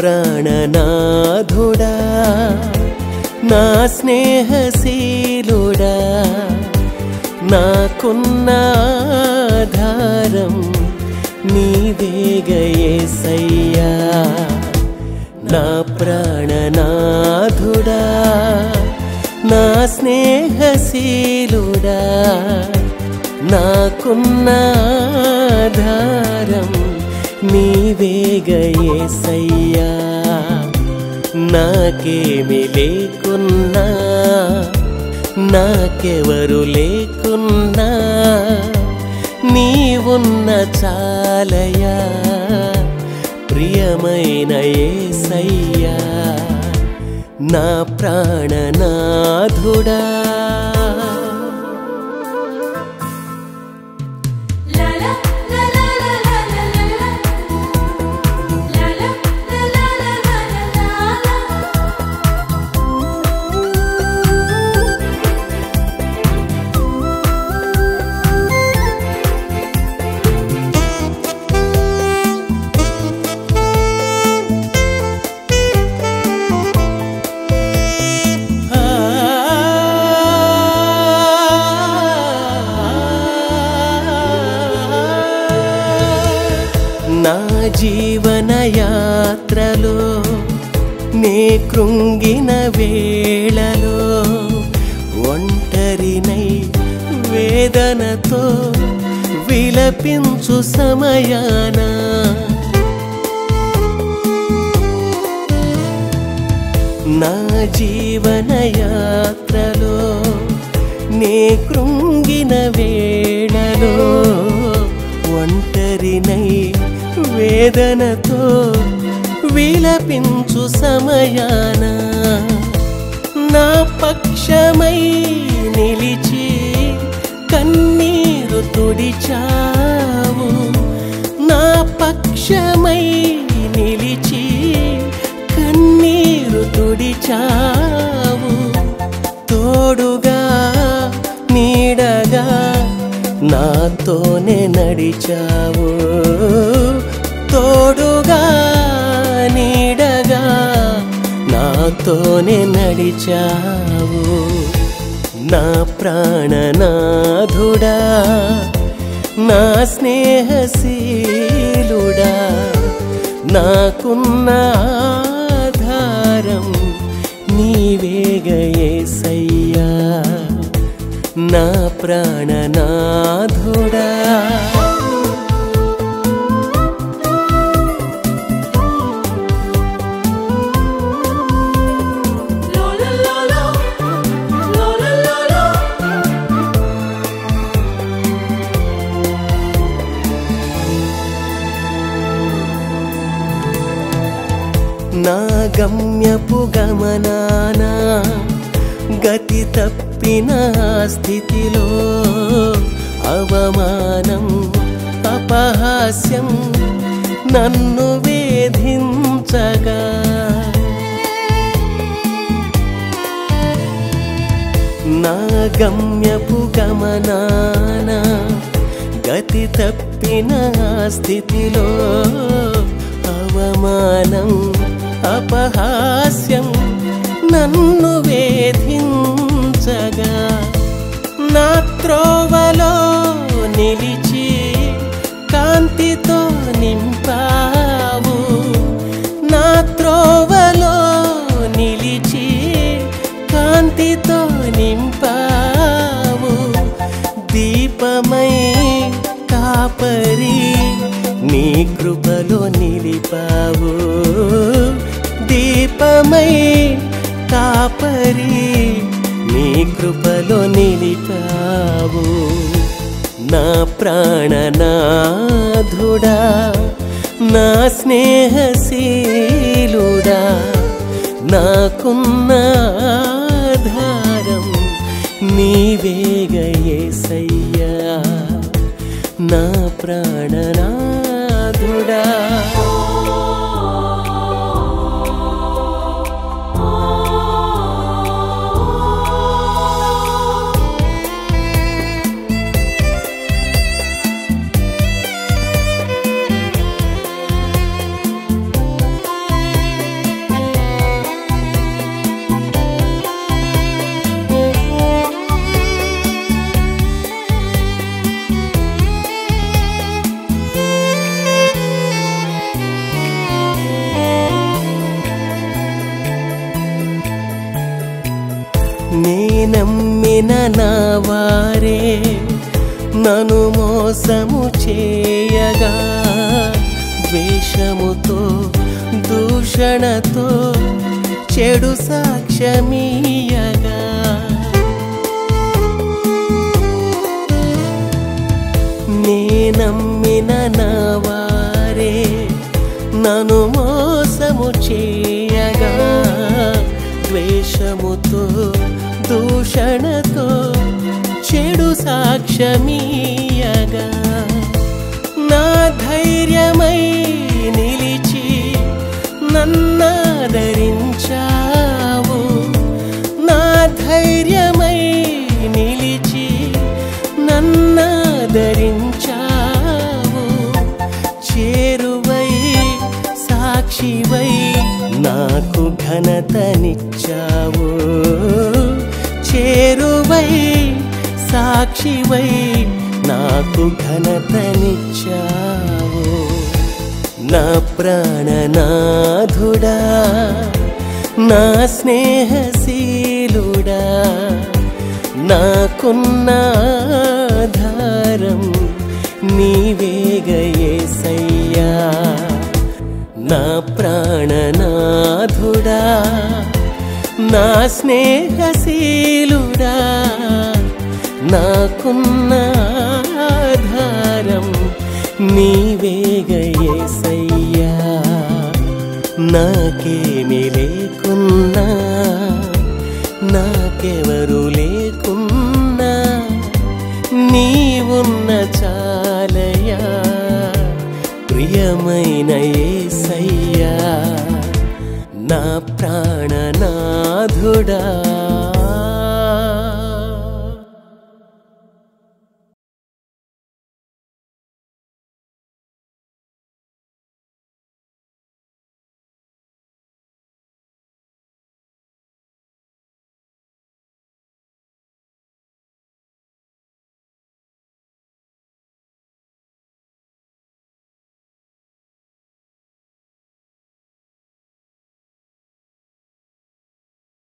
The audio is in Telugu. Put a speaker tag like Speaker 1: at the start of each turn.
Speaker 1: ప్రాణనాథుడా నా స్నేహశీలుడా నాకున్న ఆధారం నీవేగా యేసయ్యా నా ప్రాణనాథుడా నా స్నేహశీలుడా నాకున్న ఆధారం నీవేగా యేసయ్యా నాకేమి లేకున్నా నాకెవరు లేకున్నా నీవున్న చాలయా ప్రియమైన యేసయ్యా నా ప్రాణనాథుడా నా జీవన యాత్రలో నే కృంగిన వేళలో ఒంటరినై వేదనతో విలపించు సమయాన నా జీవన యాత్రలో నే కృంగిన వేళలో ఒంటరినై వేదనతో విలపించు సమయాన నా పక్షమై నిలిచి కన్నీరు తుడిచావు నా పక్షమై నిలిచి కన్నీరు తుడిచావు తోడుగా నీడగా నాతోనే నడిచావు తోడుగా నీడగా నాతోనే నడిచావు నా ప్రాణనాథుడా నా స్నేహశీలుడా నాకున్న ఆధారం నీవేగా యేసయ్యా నా ప్రాణనాథుడా నా గమ్యపు గమనాన గతి తప్పిన స్థితిలో అవమానం అపహాస్యం నన్ను వేధించగా నా గమ్యపు గమనాన గతి తప్పిన స్థితిలో అవమానం అపహాస్యం నన్ను వేధించగా నా త్రోవలో నిలిచి కాంతితో నింపావు నా త్రోవలో నిలిచి కాంతితో నింపావు దీపమై కాపరి నీ కృపలో నిలిపావు దీపమై కాపరి నీ కృపలో నిలిపావు నా ప్రాణనాథుడా నా స్నేహశీలుడా నాకున్న ఆధారం నీవేగా యేసయ్యా నా ప్రాణనాథుడా వారే నన్ను మోసము చేయగా, ద్వేషముతో దూషణతో చెడు సాక్ష్యమీయగా, నే నమ్మిన నా వారే నన్ను మోసము చేయగా, ద్వేషముతో దూషణతో చెడు సాక్ష్యమీయగా, నా ధైర్యమై నిలిచి నన్నాదరించావు, నా ధైర్యమై నిలిచి నన్నాదరించావు, చేరువై సాక్షివై నాకు ఘనతనిచ్చావు, చేరువై సాక్షివై నాకు ఘనతనిచ్చావు. నా ప్రాణనాథుడా, నా స్నేహశీలుడా, నాకున్న ఆధారం నీవేగా యేసయ్యా. నా ప్రాణనాథుడా, నా స్నేహశీలుడా, నాకున్న ఆధారం నీవేగా యేసయ్యా. నాకేమి లేకున్నా, నాకెవరు లేకున్నా, నీవున్న చాలయా ప్రియమైన యేసయ్యా. నా ప్రాణనాథుడా.